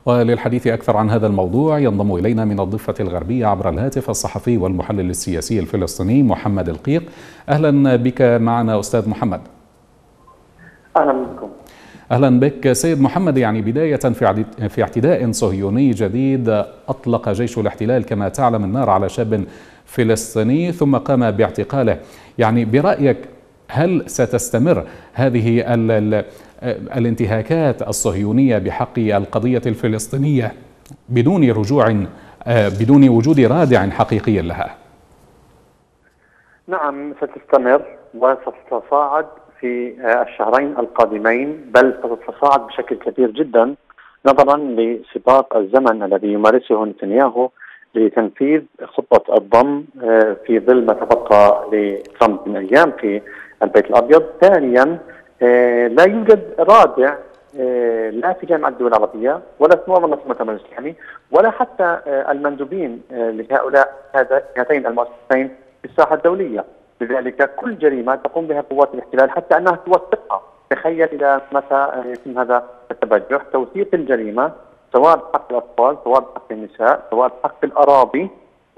وللحديث أكثر عن هذا الموضوع ينضم إلينا من الضفة الغربية عبر الهاتف الصحفي والمحلل السياسي الفلسطيني محمد القيق. أهلا بك معنا أستاذ محمد. أهلا بكم. أهلا بك سيد محمد. يعني بداية في اعتداء صهيوني جديد أطلق جيش الاحتلال كما تعلم النار على شاب فلسطيني ثم قام باعتقاله. يعني برأيك هل ستستمر هذه الانتهاكات الصهيونية بحق القضية الفلسطينية بدون رجوع بدون وجود رادع حقيقي لها؟ نعم، ستستمر وستتصاعد في الشهرين القادمين، بل ستتصاعد بشكل كبير جدا نظرا لسباق الزمن الذي يمارسه نتنياهو لتنفيذ خطة الضم في ظل ما تبقى لترامب من أيام في البيت الأبيض. ثانيا، لا يوجد رادع لا في جامعة الدول العربية ولا في منظمة المؤتمر الإسلامي ولا حتى المندوبين لهؤلاء هاتين المؤسستين في الساحة الدولية. لذلك كل جريمة تقوم بها قوات الاحتلال حتى أنها توثقها. تخيل إلى متى يتم هذا التبجح، توثيق الجريمة سواء بحق الأطفال سواء بحق النساء سواء بحق الأراضي.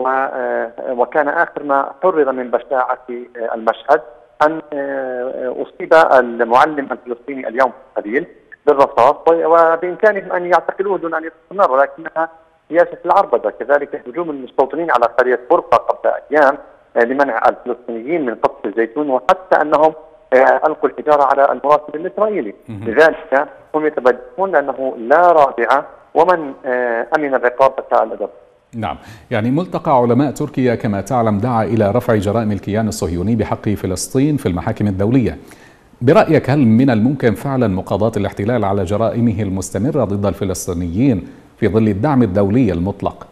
وكان آخر ما حرر من بشاعة المشهد أن أصيب المعلم الفلسطيني اليوم قليل بالرصاص، وبإمكانهم أن يعتقلوه دون أن يستمر، ولكنها سياسة العربدة. كذلك هجوم المستوطنين على قرية برقة قبل أيام لمنع الفلسطينيين من قصف الزيتون، وحتى أنهم ألقوا الحجارة على المراسل الإسرائيلي. لذلك هم يتبجحون لأنه لا رادع ومن أمن الرقابة الأدب. نعم، يعني ملتقى علماء تركيا كما تعلم دعا إلى رفع جرائم الكيان الصهيوني بحق فلسطين في المحاكم الدولية. برأيك هل من الممكن فعلا مقاضاة الاحتلال على جرائمه المستمرة ضد الفلسطينيين في ظل الدعم الدولي المطلق؟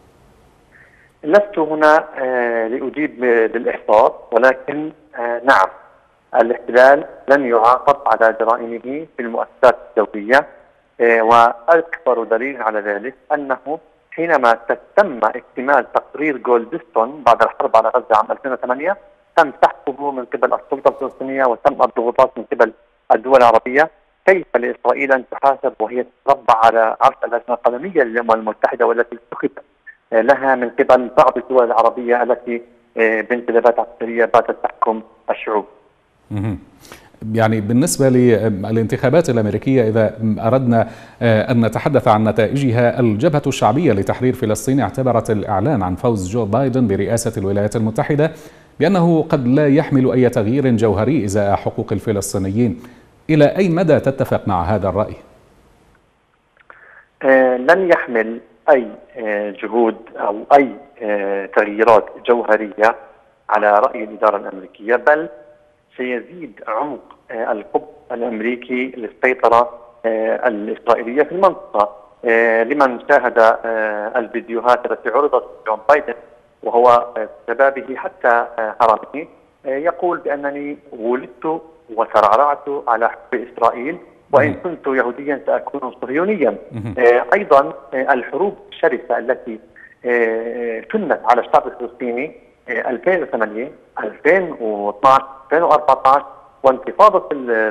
لست هنا لأجيب بالإحصاء، ولكن نعم، الاحتلال لن يعاقب على جرائمه في المؤسسات الدولية، وأكبر دليل على ذلك أنه حينما تم اكتمال تقرير جولدستون بعد الحرب على غزة عام 2008 تم سحبه من قبل السلطة الفلسطينية وتم الضغوطات من قبل الدول العربية. كيف لإسرائيل أن تحاسب وهي تتربع على عرش اللجنة القلمية للأمم المتحدة والتي اتخذت لها من قبل بعض الدول العربية التي بانقلابات عسكرية باتت تحكم الشعوب؟ يعني بالنسبة للانتخابات الأمريكية إذا أردنا أن نتحدث عن نتائجها، الجبهة الشعبية لتحرير فلسطين اعتبرت الإعلان عن فوز جو بايدن برئاسة الولايات المتحدة بأنه قد لا يحمل أي تغيير جوهري إزاء حقوق الفلسطينيين. إلى أي مدى تتفق مع هذا الرأي؟ لن يحمل أي جهود أو أي تغييرات جوهرية على رأي الإدارة الأمريكية، بل سيزيد عمق الحب الأمريكي للسيطرة الإسرائيلية في المنطقة. لمن شاهد الفيديوهات التي عرضت جون بايدن وهو شبابه حتى هرمه يقول بأنني ولدت وترعرعت على حب إسرائيل، وإن كنت يهوديا سأكون صهيونيا. أيضا الحروب الشرسة التي كنت على الشعب الفلسطيني 2008 2012 2014 وانتفاضة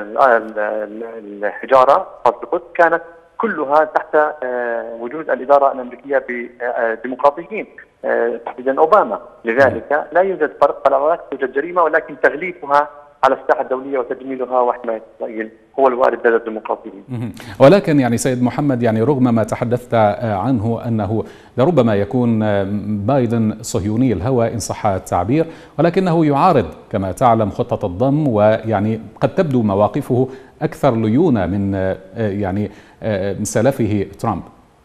الحجارة كانت كلها تحت وجود الإدارة الأمريكية بديمقراطيين تحديدا أوباما. لذلك لا يوجد فرق، لا توجد جريمة، ولكن تغليفها على الساحة الدولية وتجميلها وحماية إسرائيل هو الوارد لدى الديمقراطيين. ولكن يعني سيد محمد، يعني رغم ما تحدثت عنه أنه لربما يكون بايدن صهيوني الهوى إن صح التعبير، ولكنه يعارض كما تعلم خطة الضم، ويعني قد تبدو مواقفه أكثر ليونة من يعني سلفه ترامب.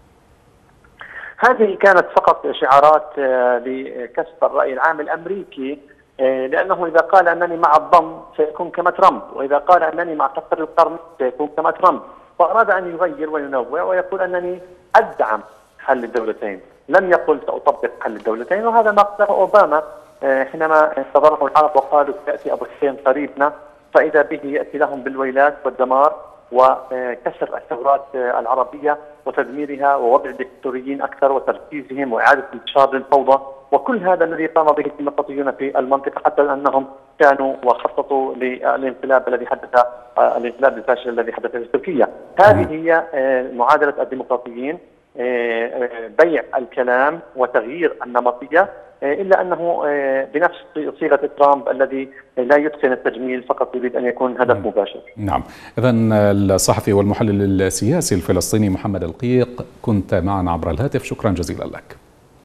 هذه كانت فقط شعارات لكسب الرأي العام الأمريكي، لأنه إذا قال أنني مع الضم سيكون كما ترامب، وإذا قال أنني مع تقرير القرن سيكون كما ترامب، فأراد أن يغير وينوع ويقول أنني أدعم حل الدولتين، لم يقل سأطبق حل الدولتين. وهذا ما قاله أوباما حينما انتظره العرب وقالوا سيأتي أبو حسين قريبنا، فإذا به يأتي لهم بالويلات والدمار وكسر الثورات العربية وتدميرها ووضع الدكتاتوريين أكثر وتركيزهم وإعادة انتشار للفوضى، وكل هذا الذي قام به الديمقراطيون في المنطقة، حتى أنهم كانوا وخططوا للانقلاب الذي حدث، الانقلاب الفاشل الذي حدث في تركيا. هذه هي معادلة الديمقراطيين، بيع الكلام وتغيير النمطية، إلا أنه بنفس صيغة ترامب الذي لا يتقن التجميل، فقط يريد أن يكون هدف مباشر. نعم، إذن الصحفي والمحلل السياسي الفلسطيني محمد القيق كنت معنا عبر الهاتف، شكرا جزيلا لك.